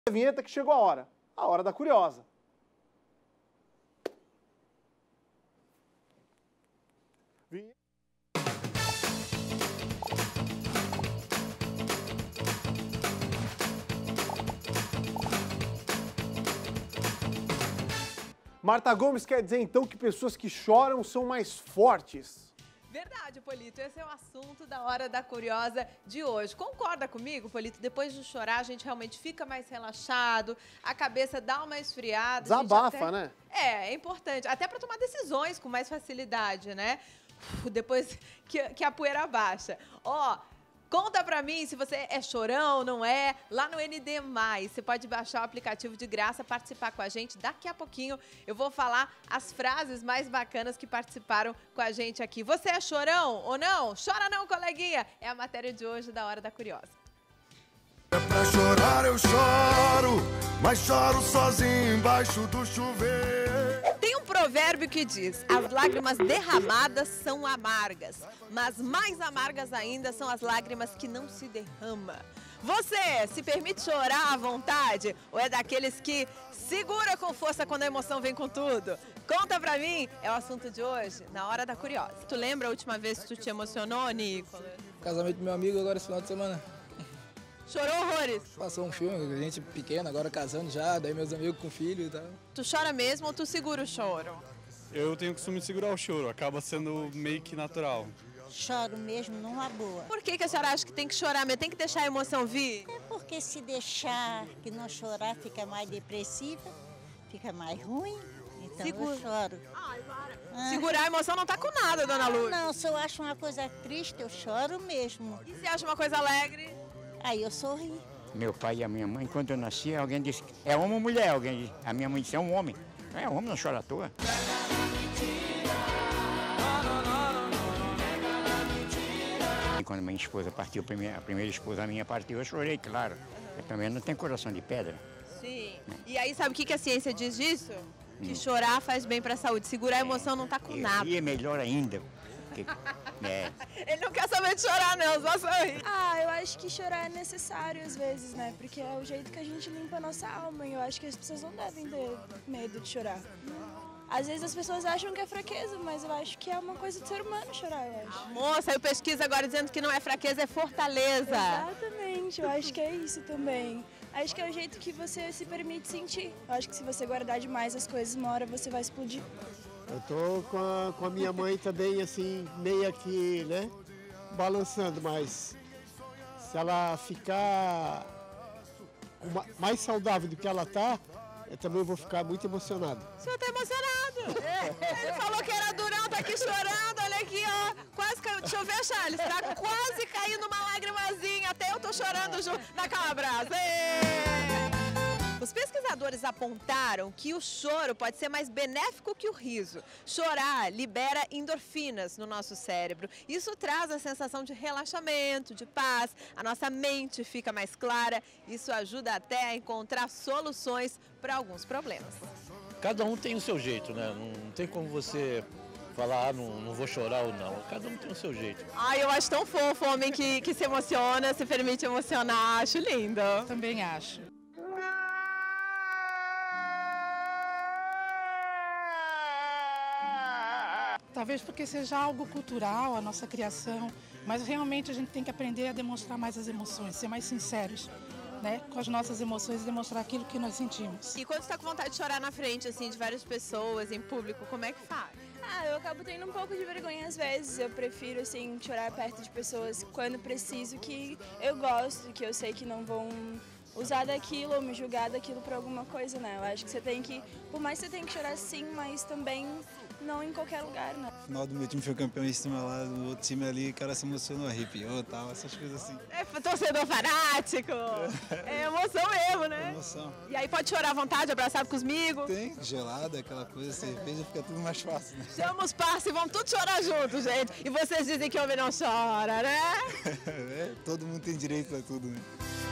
A vinheta que chegou a hora da curiosa. Marta Gomes quer dizer então que pessoas que choram são mais fortes. Verdade, Polito. Esse é o assunto da Hora da Curiosa de hoje. Concorda comigo, Polito? Depois de chorar, a gente realmente fica mais relaxado, a cabeça dá uma esfriada. Desabafa, né? É importante. Até para tomar decisões com mais facilidade, né? Depois que a poeira baixa. Ó, conta pra mim se você é chorão, não é? Lá no ND+, você pode baixar o aplicativo de graça, participar com a gente. Daqui a pouquinho eu vou falar as frases mais bacanas que participaram com a gente aqui. Você é chorão ou não? Chora não, coleguinha! É a matéria de hoje da Hora da Curiosa. É pra chorar eu choro, mas choro sozinho embaixo do chuveiro. Tem um provérbio que diz: as lágrimas derramadas são amargas, mas mais amargas ainda são as lágrimas que não se derramam. Você se permite chorar à vontade ou é daqueles que segura com força quando a emoção vem com tudo? Conta pra mim, é o assunto de hoje, na Hora da Curiosa. Tu lembra a última vez que tu te emocionou, Nicolas? Casamento do meu amigo agora esse final de semana. Chorou horrores? Passou um filme, gente pequena, agora casando já, daí meus amigos com filho e tal. Tu chora mesmo ou tu segura o choro? Eu tenho o costume de segurar o choro, acaba sendo meio que natural. Choro mesmo numa boa. Por que a senhora acha que tem que chorar, mas tem que deixar a emoção vir? É porque se deixar que não chorar fica mais depressiva, fica mais ruim, então eu choro. Segurar a emoção não tá com nada, dona Lúcia. Não, se eu acho uma coisa triste, eu choro mesmo. E se acha uma coisa alegre? Aí eu sorri. Meu pai e a minha mãe, quando eu nasci, alguém disse, é homem ou mulher? Alguém disse, a minha mãe disse, é um homem. É, homem não chora à toa. E quando minha esposa partiu, a primeira esposa minha partiu, eu chorei, claro. Eu também não tenho coração de pedra. Sim. E aí, sabe o que a ciência diz disso? Que chorar faz bem pra saúde. Segurar a emoção não tá com nada. E é melhor ainda. Ele não quer saber de chorar, não, só sorrir. Eu acho que chorar é necessário às vezes, né? Porque é o jeito que a gente limpa a nossa alma e eu acho que as pessoas não devem ter medo de chorar. Às vezes as pessoas acham que é fraqueza, mas eu acho que é uma coisa do ser humano chorar, eu acho. Moça, saiu pesquisa agora dizendo que não é fraqueza, é fortaleza. Exatamente, eu acho que é isso também. Acho que é o jeito que você se permite sentir. Eu acho que se você guardar demais as coisas, uma hora você vai explodir. Eu tô com a minha mãe também, assim, meio que, né, balançando, mas se ela ficar mais saudável do que ela tá, eu também vou ficar muito emocionado. O senhor tá emocionado? Ele falou que era durão, tá aqui chorando, olha aqui, ó. Quase caiu. Deixa eu ver, Charles, tá quase caindo uma lagrimazinha, até eu tô chorando junto naquela brasa. Os pesquisadores apontaram que o choro pode ser mais benéfico que o riso. Chorar libera endorfinas no nosso cérebro. Isso traz a sensação de relaxamento, de paz. A nossa mente fica mais clara. Isso ajuda até a encontrar soluções para alguns problemas. Cada um tem o seu jeito, né? Não tem como você falar, não vou chorar ou não. Cada um tem o seu jeito. Eu acho tão fofo o homem que se emociona, se permite emocionar. Acho lindo. Também acho. Talvez porque seja algo cultural, a nossa criação, mas realmente a gente tem que aprender a demonstrar mais as emoções, ser mais sinceros, né, com as nossas emoções e demonstrar aquilo que nós sentimos. E quando você está com vontade de chorar na frente, assim, de várias pessoas, em público, como é que faz? Eu acabo tendo um pouco de vergonha às vezes. Eu prefiro, assim, chorar perto de pessoas quando preciso, que eu gosto, que eu sei que não vão usar daquilo ou me julgar daquilo por alguma coisa, né? Eu acho que você tem que, por mais que você tenha que chorar sim, mas também não em qualquer lugar, né? No final do meu time foi campeão em cima lá do outro time ali, o cara se emocionou, arrepiou e tal, essas coisas assim. É torcedor fanático, é emoção mesmo, né? É emoção. E aí pode chorar à vontade, abraçado com os amigos? Tem, gelada, aquela coisa, cerveja, fica tudo mais fácil, né? Chama os parceiros e vão todos chorar juntos, gente. E vocês dizem que homem não chora, né? Todo mundo tem direito a tudo, né?